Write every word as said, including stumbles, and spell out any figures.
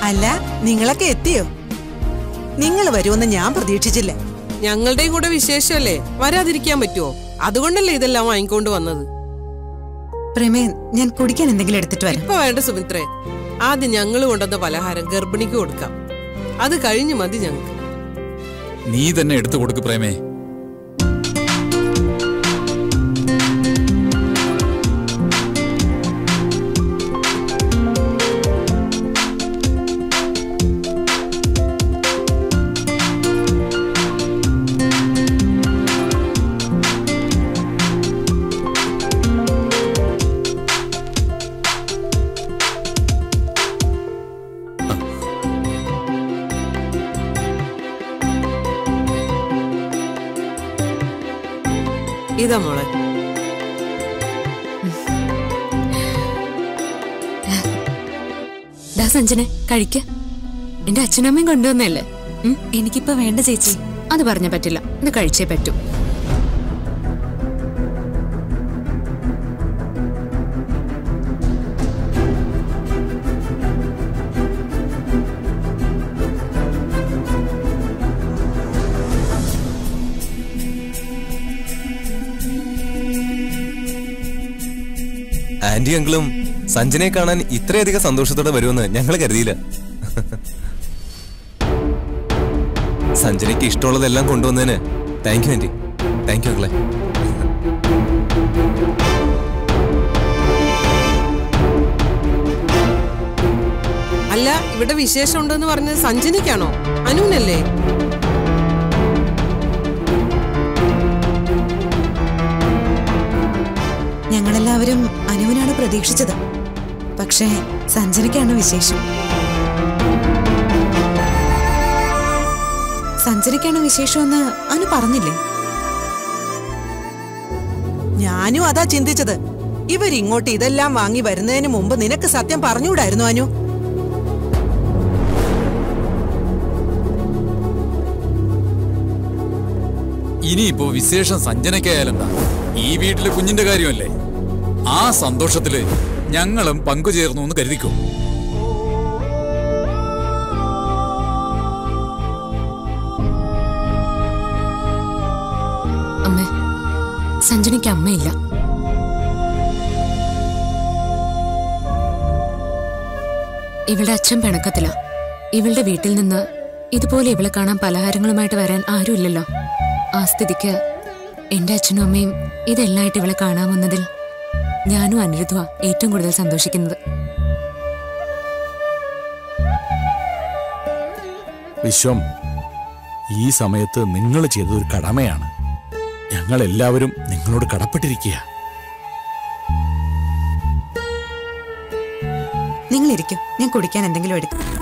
അല്ല, നിങ്ങളൊക്കെ എത്തിയോ? നിങ്ങൾ വരുമെന്ന് ഞാൻ പ്രതീക്ഷിച്ചില്ല. ഞങ്ങളുടെയും കൂടെ വിശേഷമല്ലേ, വരാതിരിക്കാൻ പറ്റുമോ? അതുകൊണ്ടല്ലേ ഇതെല്ലാം വാങ്ങിക്കൊണ്ട് വന്നത്. പ്രമേ, ഞാൻ കുടിക്കാൻ എന്തെങ്കിലും എടുത്തിട്ട് വരാം. ഇപ്പൊ വേണ്ട സുമിത്രേ, ആദ്യം ഞങ്ങൾ കൊണ്ടുവന്ന പലഹാരം ഗർഭിണിക്ക് കൊടുക്കാം. അത് കഴിഞ്ഞു മതി ഞങ്ങൾക്ക്. നീ തന്നെ എടുത്തു കൊടുക്ക് പ്രേമേ. ഇതാ മോളെ. സഞ്ജനെ കഴിക്ക. എന്റെ അച്ഛനമ്മയും കൊണ്ടുവന്നല്ലേ. എനിക്കിപ്പോ വേണ്ട ചേച്ചി. അത് പറഞ്ഞ പറ്റില്ല, ഇത് കഴിച്ചേ പറ്റൂ. ആന്റി അങ്കിളും സഞ്ജനെ കാണാൻ ഇത്രയധികം സന്തോഷത്തോടെ വരുമെന്ന് ഞങ്ങൾ കരുതിയില്ല. സഞ്ജനയ്ക്ക് ഇഷ്ടമുള്ളതെല്ലാം കൊണ്ടുവന്നതിന് thank you aunty. Thank you അങ്കിളെ. അല്ല, ഇവിടെ വിശേഷം ഉണ്ടെന്ന് പറഞ്ഞത് സഞ്ജനയ്ക്കാണോ അനുവിനല്ലേ? ഞങ്ങളെല്ലാവരും അനുവിനാണ് പ്രതീക്ഷിച്ചത്. പക്ഷേ സഞ്ജനയ്ക്കാണ് വിശേഷം. സഞ്ജനയ്ക്കാണ് വിശേഷമെന്ന് അനു പറഞ്ഞില്ലേ? ഞാനും അതാ ചിന്തിച്ചത്. ഇവരിങ്ങോട്ട് ഇതെല്ലാം വാങ്ങി വരുന്നതിന് മുമ്പ് നിനക്ക് സത്യം പറഞ്ഞുകൂടായിരുന്നു അനു? ഇനിയിപ്പോ വിശേഷം സഞ്ജനയ്ക്കായാലെന്താ? ഈ വീട്ടിലെ കുഞ്ഞിന്റെ കാര്യമല്ലേ. ആ സന്തോഷത്തില് ഞങ്ങളും പങ്കുചേർന്നു എന്ന് കരുതിക്കോ. അമ്മേ, സഞ്ജനയ്ക്ക് അമ്മയില്ല. ഇവളുടെ അച്ഛൻ പിണക്കത്തില. ഇവളുടെ വീട്ടിൽ നിന്ന് ഇതുപോലെ ഇവളെ കാണാൻ പലഹാരങ്ങളുമായിട്ട് വരാൻ ആരുമില്ലല്ലോ. ആ സ്ഥിതിക്ക് എന്റെ അച്ഛനും അമ്മയും ഇതെല്ലായിട്ട് ഇവളെ കാണാമെന്നതിൽ ഞാനും അനിരുദ്ധ ഏറ്റവും കൂടുതൽ സന്തോഷിക്കുന്നത്. വിശ്വം, ഈ സമയത്ത് നിങ്ങൾ ചെയ്തൊരു കടമയാണ്. ഞങ്ങൾ എല്ലാവരും നിങ്ങളോട് കടപ്പെട്ടിരിക്കുക. നിങ്ങൾ ഇരിക്കും, ഞാൻ കുടിക്കാൻ എന്തെങ്കിലും എടുക്കും.